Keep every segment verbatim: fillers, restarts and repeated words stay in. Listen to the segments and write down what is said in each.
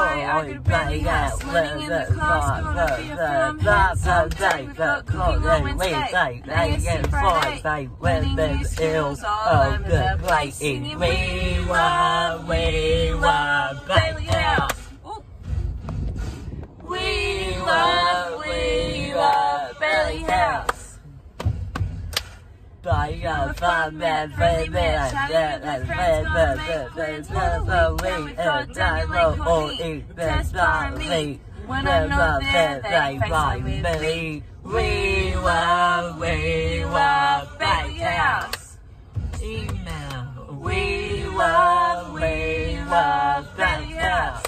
celebrate our good Bayley House. Learning in the class, gonna be a fun handsome day. We've got cooking on Wednesday, A S C Friday, learning new skills all over the place. Singing We Love, We Love Bayley House. We love, we love Bayley House. By your fun man, friend, man, and and friend, man, friend, friend, we and time or eat best family. When I'm not there, they find me. We love, we love Bayley House. Email. We love, we love Bayley House.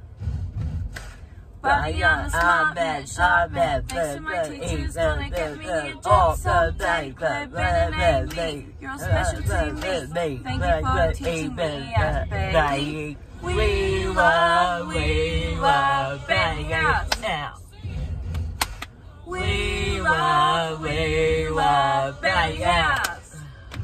Body on the smart man, sharp man, next to my teacher's gonna get me a job someday. Glad better than me, you're special to me. Thank you for teaching me at Bayley. We love, we love Bayley House. We love, we love Bayley House.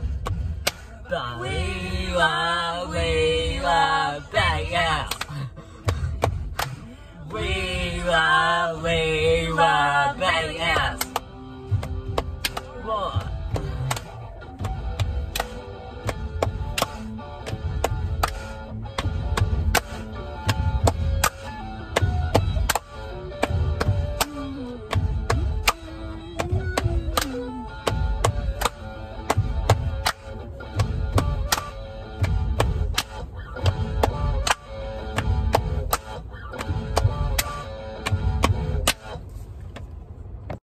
We love, we love Bayley House. We love, we